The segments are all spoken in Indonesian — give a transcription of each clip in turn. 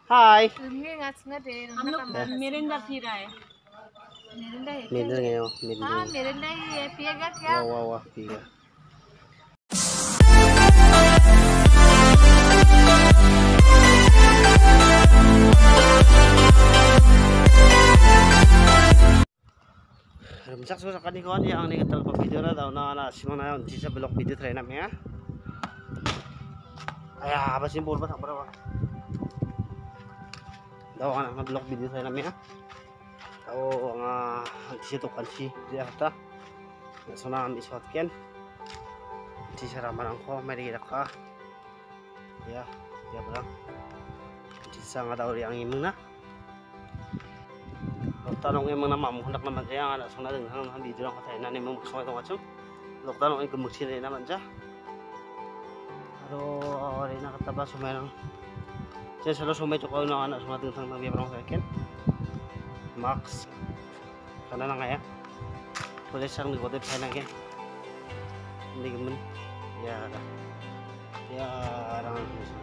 हाय हम लोग मेरिंदा पी रहा है। मिल गए हो मिल हाँ गए मेरिंदा ही है, पिएगा क्या? वाह वाह वाह पी गया Rumsak susah kan kawan yang ini ketel video lah tahu na simana nanti saya blog video terakhir namanya ayah apa sih bol apa berapa tahu kan blog video terakhir namanya tahu nanti saya tukan sih dia kata sana ambil shotgun nanti saya ramal angko mari kita kah ya dia bilang nanti saya nggak tahu yang ini mana loktanong emang nama hendak nama saya anak sana dengan video yang katanya nani memang semua itu macam loktanong ini kemudian ini nama aja aduh ini kata bahasa semua saya selalu semua cukup anak semua dengan dia orang saya Max karena nang ya boleh sang di kota China ke ini gemen ya orang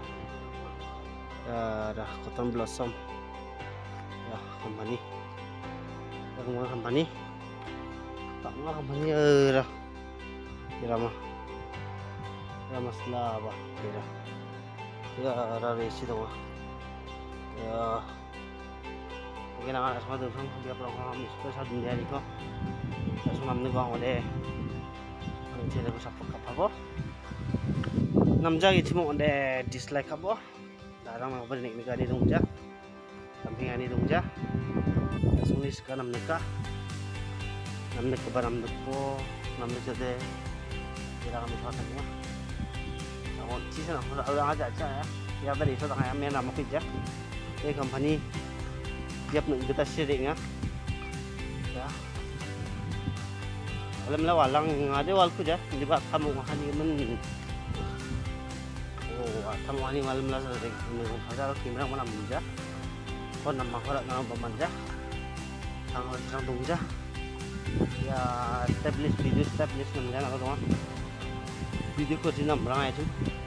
ya Cotton Blossom ya company Tengah company, tengah company dah, kira mah selaba, kira, ya raresi tu, ya, mungkin anak semua tu kan dia program spesial dunia ni kok, semua ni bang oleh, orang cina tu siapa apa, namja gitu mau oleh dislike apa, darang apa ni negara ni dongja, sampingan ni dongja. Sunis ka namnek ba namnek po namnek jade kira kami thatan ya ako season ako orang aja ya dari itu tengah yang nama kerja ini company dia pun kita sharing ya alam lah walang ada wal kerja di bawah kamu makan ini kamu ini malam lah ada kimera mana manja kon nama orang nama pemanja sang tungja ya establish namanya apa tuh video ko sinam rangai itu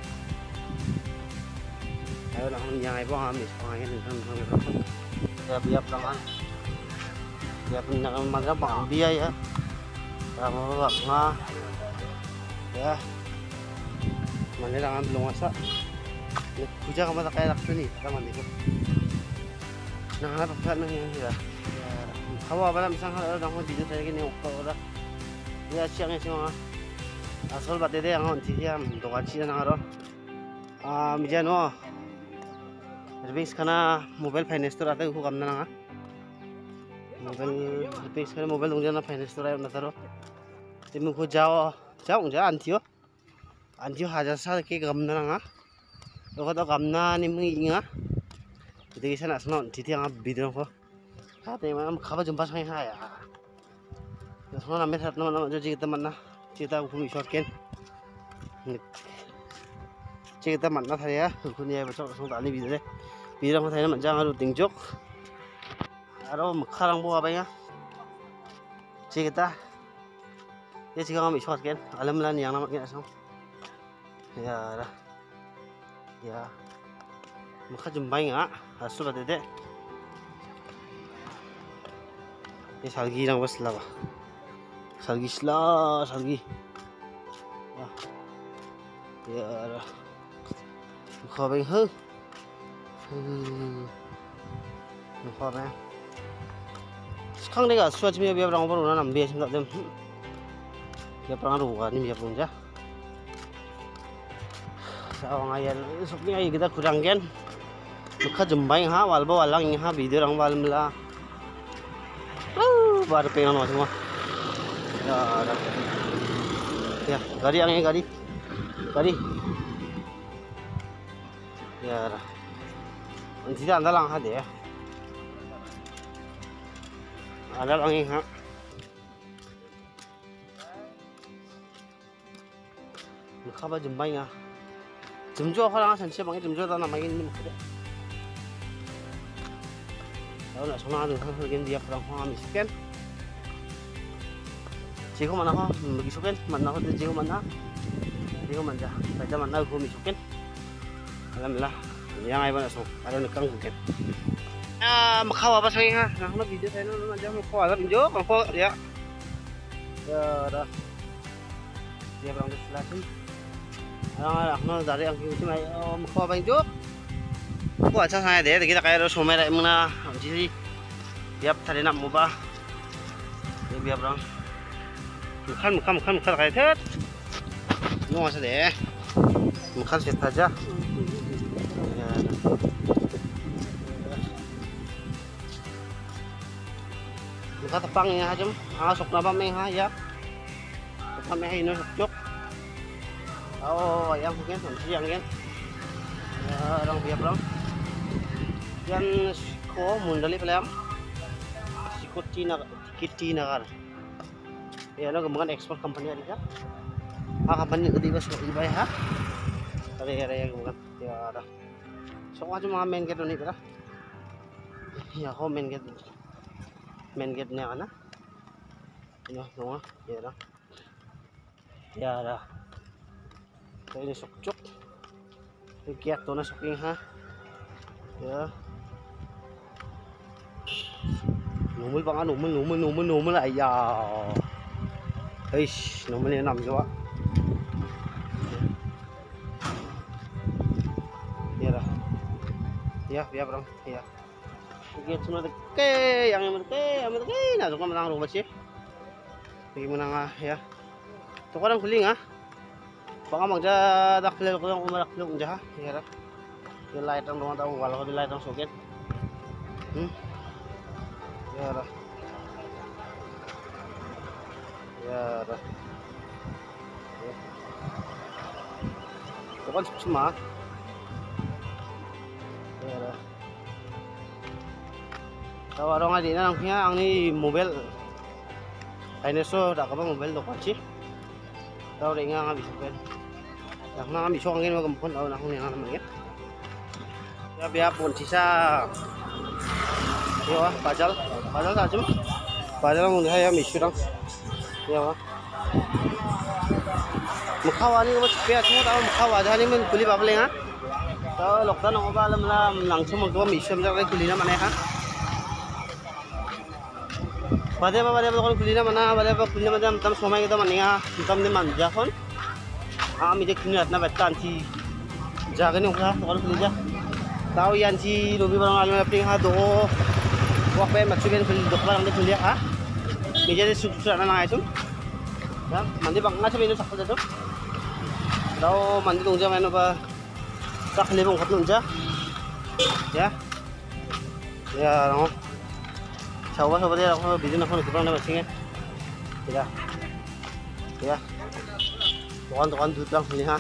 ayo nak menyangai bang amis pangaian itu ya biar tangan ya punya mangga bang dia ya kamu bang ya mana tangan belum masak puja kamu tak kayak laksu nih tangan itu nah apa nang yang ya hawa bala misang hal orang video saya gini okta ya siangnya sih mah asal bate deh yang nanti dia dokan sih nang aro mijano service karena mobile finance store atau hukum nang mobile service karena mobile dong jana finance store ayo nataro timu ko jauh antio hajar sa ke gam nang lo kata gam na ni menginga jadi sana asal nanti dia ngab video ko Hati mana kabar jumpa saya ya. Semua nama saat nama jadi kita mana cerita hukum shotgun. Cerita mana saya hukum ni besok semua tali video deh. Video yang saya macam harus tinjok. Aro makarang buah apa ya? Cerita. Ya jika kami shotgun, alam lah yang nama kita sama. Ya dah. Ya. Maka jumpa ya. Asal ada deh. Ini salgi lang bas laga salgi ya ya khabeng he khabeng sekarang deh suat mi biar orang baru nanam biar sempat dem biar perang ruga ni biar punja sawang ayat sopnya kita kurang kan maka jembang ha walba walang ha video orang wal mela baru pengen semua ya gari yang ini gari ya nanti anda lang ha deh ada lang ini ha mukha jembang ya jemjo orang sensi banget jemjo tanah main ini mukha Tahu nak semua tu kan dia perang kami miskin. Jika mana kau miskin, mana kau tu jika mana, baca mana kau miskin. Alhamdulillah yang ay ba na so ada nekang buket makhawa ba say ha na video tayo no nandiyan makhawa sa video makhawa ya dah dia berang di selasin no dari ang kiyo may makhawa ba video ko acha sa de kita kaya somay ra muna jadi biap tadi nak mo ba biap berang bukan kaya tet no asa de bukan set aja kita tepang ya jam sok na ba may ha ya sok na may no sok ayam mungkin siang kan ya orang biar orang yan ko mundali pelam sikut Cina kan ya no kemudian ekspor company ada ya company tadi bos iba ya tadi yang kemudian ya ada sok aja mga main gate ni pala ya ko main gate niya kana no ya ada ini sukcuk kiat to na suking ha ya numul pa nga numul ay ya eish numul ni nam jo ya biar bro ya kiat sunod ke yang na so ka manang robot si bigyan mo na nga ya to ko lang kuling ha baka magdadaklil ko lang umaraklil ko dyan ha yung light ang mga tao wala ko yung light ang sukit yara ito kan suma yara tawaro nga di na lang niya ang ni mobile ay neso da ka ba mobile do kan si tao rin nga bisa kan nak na bisa ngin magampon aw na kung nga naman ya biya pun sisa yo pajal sajum pajal mun hay misurang yo mukhawani mo biya mo tao mukhawa jani mun kuli babale ha tao lokta no ba lam langsung mo misum ja kuli na manay ha Bade ba kon kuli na mana bade ba kuli na tam somay kita mania tam ni manja kon ami de kinat na betan si jaga ni ukha kon kuli ja tao yan si lobi barang alam aping ha do wak ba maksuben kuli do barang de kuli ha meja de susura na item ya mandi bang nga sabi no sakto dito tao mandi tungja mano ba sakli bong khatlun ja ya no Sawa dia aku video nak kita nak sini ya tuan duduk sini ha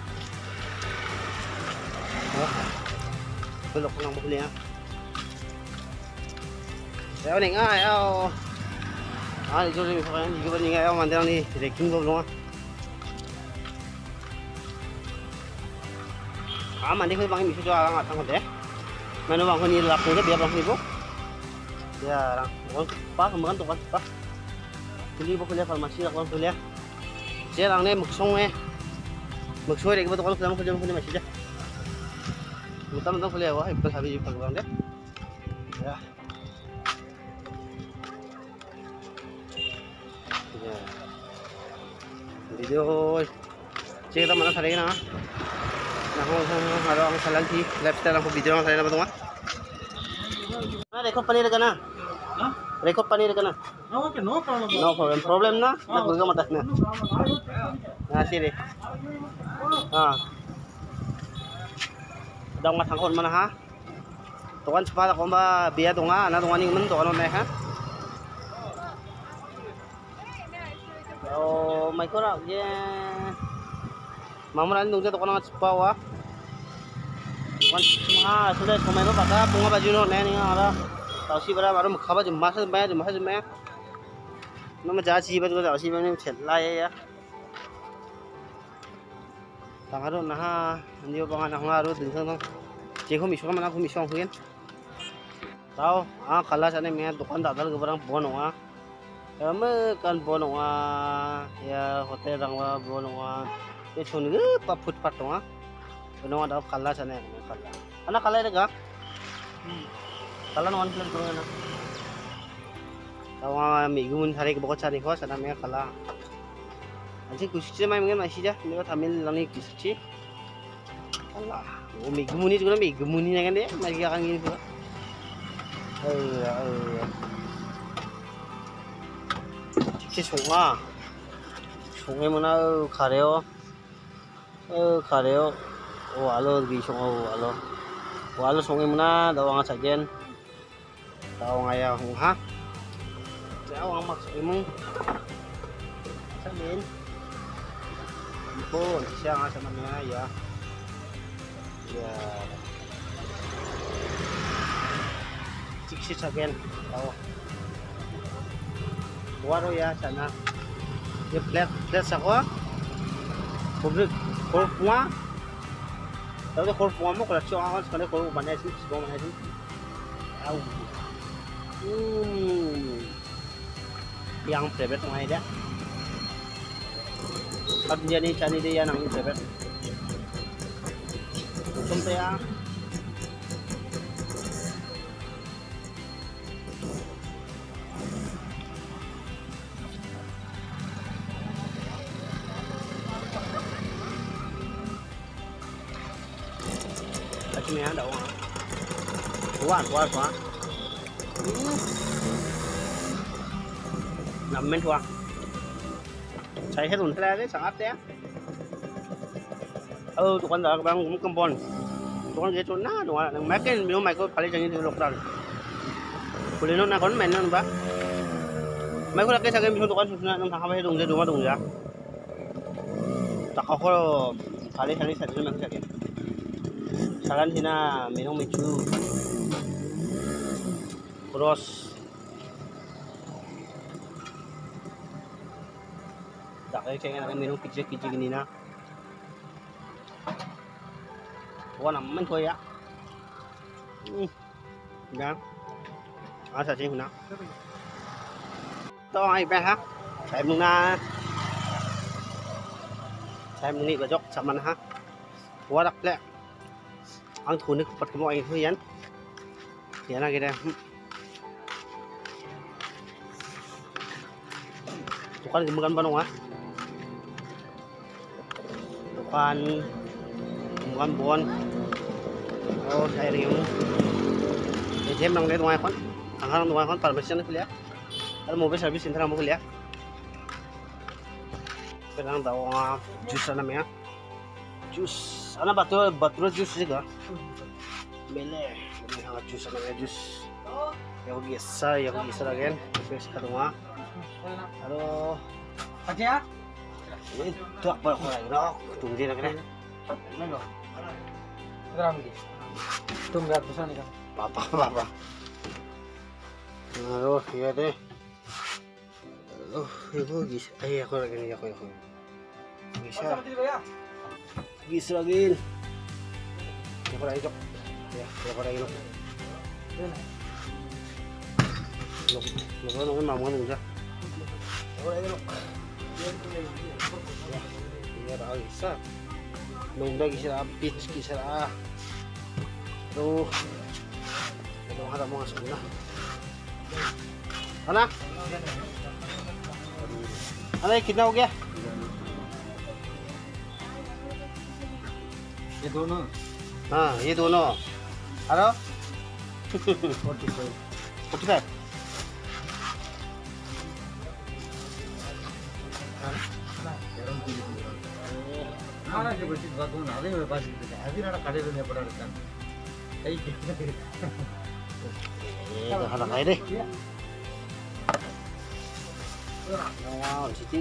belok nang beli ha saya ni ngai au itu ni kan juga ni ngai au mandang ni reking belum mandi ko bang misu jual ngat tang deh mana bang ko ni lap ni biar bang ni bu ya orang pa kemudian tuh kan pa kuliah kuliah farmasi aku kuliah saya orang ni muksong dek betul kalau kuliah masih dah betul kuliah wah ibal habis ibal bang deh ya video kita mana hari ini ada salah sih lifestyle aku video saya apa tuh record panir ka na record panir ka na okay no problem na nagbuga matas na sire dong matangkon mana ha tukan cepat ako ba biya tunga na tunga ning men to ano na ha may ko na ye mamuran dong to kono cepawa tukan sudah kumai ba baka bunga baju no na ni ara tao si bara baru khaba jum masa no ma ja si ba to tao si ba ni thelai ya tangaro na ha ndio ba na ngaro din sang je ko mi so mana ko mi so huyen tao khala sane me dukan dadal ke barang bonwa ame kan bonwa ya hotel rangwa bonwa ye chun ge pa phut pat wa bonwa da khala sane khala Anak kalay na ka? Kala naman sila ko na. Tawa may gumun hari ko bakit sari ko sana may kala. Aji kusi may mga masih dia ni Tamil lang ni kusi. Allah, may gumuni juga may gumuni na kan dia, may kang gini ko. Cik sunga. Sungai mana kareo. Kareo. Oh, alo di sunga alo. Walo sungai mana daw nga sagyan. Tao nga ya ha. Tao ang max mo. Sabihin. Po, siya nga sa mga ya. Ya. Siksi sagyan. Tao. Waro ya sana. Ye flat ako. Public korpwa. Tahu korpwa mo kalau cuma awan sekali korpwa mana sih, semua mana sih. Tahu. Yang favorite mana dia? At jadi cani dia yang favorite. Sampai ya. Ini ada orang. Kuat. Nằm bên thua. Chạy hết rồi thế đấy, chẳng áp thế. Tụi con đã đang cũng cầm bồn. Tụi con ghé chỗ ná, tụi con mấy cái miếng mày có phải lấy cho lục ra. Boleh nó con men nó ba. Mày có là cái sao cái miếng tụi con nó thằng hay dùng ra dùng ra. Tak kau kali satu memang sakit. Saran sina minum micu terus tak kayak saya minum kicik gini na warna men kau ya dah asa sih na tao ai ha saya muna saya muni bajok sama ha warak le ang thunik pat mo ay huyan yan na kita tukan gumugan ba nung ha tukan gumugan buwan oh saya rin mo jem lang dito ngayon ang harang ngayon para bersih na kuliah alam mo ba service center mo kuliah pero daw juice na namin ha juice ana batur juice juga mele ang juice na juice yang biasa lagi terus kadang halo aja itu apa kau lagi no tunggu dia lagi mana gram di tunggu pesan ni kan apa halo iya deh ibu gis aku lagi nih aku bisa gisragin ya para ikut ya para ikut lo nungguin mau nunggu ya para ikut ya tahu bisa nunggu gisra pitch gisra tuh kalau ada mau masuk na anak kita oke ये दोनों हाँ ये दोनों hello 45 Mana je bersih batu nade berbasi itu. Habis ada kade dunia pada dekat. Kayak gitu. Ada kayak deh. Wow, Siti.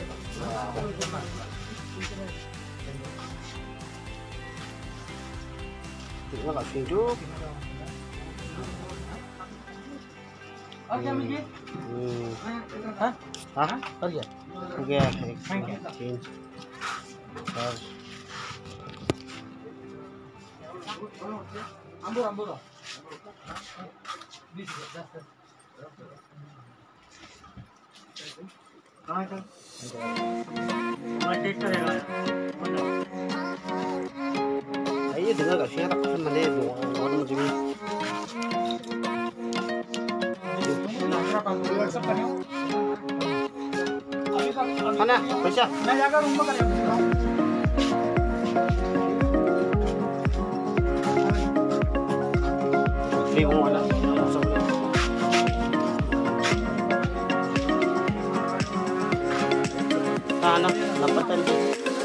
Nó là xuyên trước. Hả? Hả? Có gì? Ok. Xin. Ambur. Ayo ini dengar gak sih tak kan mana itu orang macam ni. Mana? Bisa? Bingung mana? Sana, napatan din.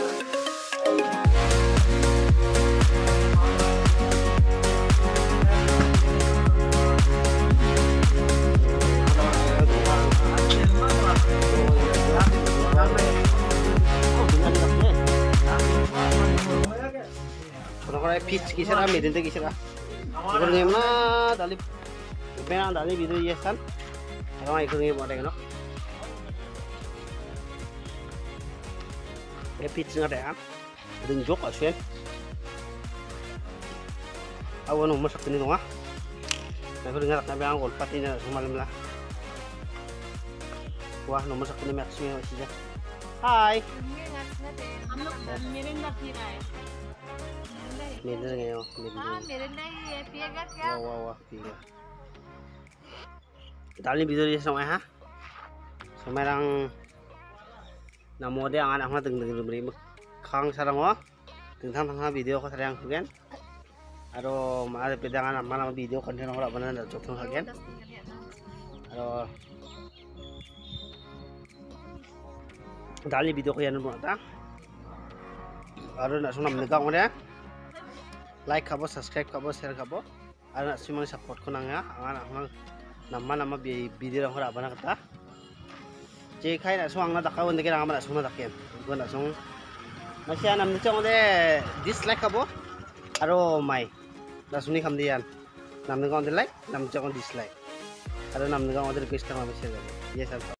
Kalau pitch kisah kami, tentu kisah. Kalau ni mana dalip, memang dalip itu ya kan? Kalau ikut ni boleh kan? Pitch nga deh, ada jok asyik. Awan umur sakit ni doang. Aku dengar nak biang golpat ini semalam lah. Wah nomor sakit ni maksudnya sih. Hai. हम लोग मेरिंदा पी रहा है Minder ngayon, हाँ मेरिंदा ही है पिएगा क्या wah, tiga. Kita ni video dia sama ha. Semarang namo dia anak mah teng beri kang sarang wa. Teng thang video ko sarang kugen. Aro ma pedangan nama video konten orang benar dah cocok hagen. Aro dali video ko yan mo ta. Aro nak sunam negang dia. Like kabo, subscribe kabo, share kabo. Aro nak semua support ko nang ya. Anak nama video orang benar kata. Jika kaya nak suang nak kau untuk kita nak suang nak kian, gua nak suang. Masih anam ni cong deh dislike kabo, aro mai, nak suni kam dian, nam ni kau like, nam cong dislike, aro nam ni kau request kama masih ada, yes